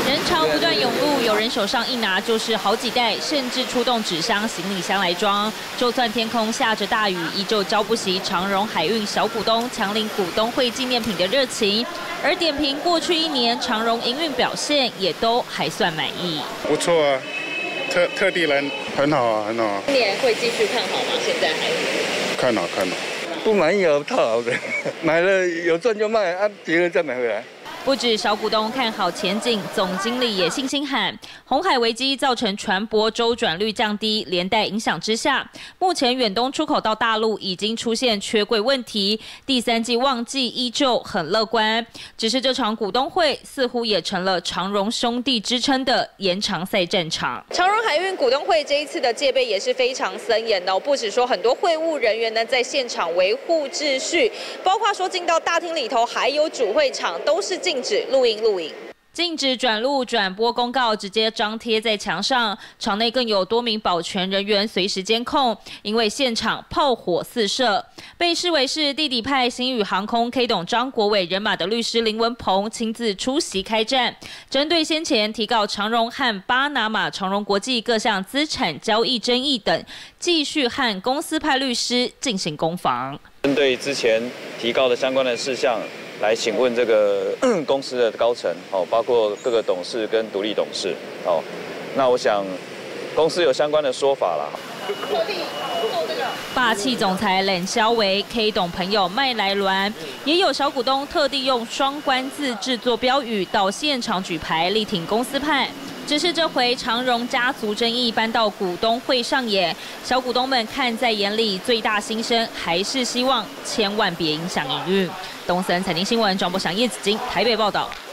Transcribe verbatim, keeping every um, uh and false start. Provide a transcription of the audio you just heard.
人潮不断涌入，有人手上一拿就是好几袋，甚至出动纸箱、行李箱来装。就算天空下着大雨，依旧浇不熄长荣海运小股东抢领股东会纪念品的热情。而点评过去一年长荣营运表现，也都还算满意。 不错啊，特特地来很好啊，很好啊。 今年会继续看好吗？现在还看好看好。 不满意有套牢的，买了有赚就卖，啊，别人再买回来。 不止小股东看好前景，总经理也信心喊：红海危机造成船舶周转率降低，连带影响之下，目前远东出口到大陆已经出现缺柜问题，第三季旺季依旧很乐观。只是这场股东会似乎也成了长荣兄弟之称的延长赛战场。长荣海运股东会这一次的戒备也是非常森严的，不止说很多会务人员呢在现场维护秩序，包括说进到大厅里头，还有主会场都是进。 禁止录音录影，禁止转录转播公告，直接张贴在墙上。场内更有多名保全人员随时监控，因为现场炮火四射。被视为是弟弟派星宇航空 K 董张国伟人马的律师林文鹏亲自出席开战，针对先前提告长荣和巴拿马长荣国际各项资产交易争议等，继续和公司派律师进行攻防。 针对之前提告的相关的事项。 来请问这个公司的高层哦，包括各个董事跟独立董事哦，那我想公司有相关的说法啦。 霸气总裁冷肖维 K 董朋友麦来伦，也有小股东特地用双关字制作标语到现场举牌力挺公司派。 只是这回长荣家族争议搬到股东会上演，小股东们看在眼里，最大心声还是希望千万别影响营运。东森财经新闻，庄博祥、叶子金台北报道。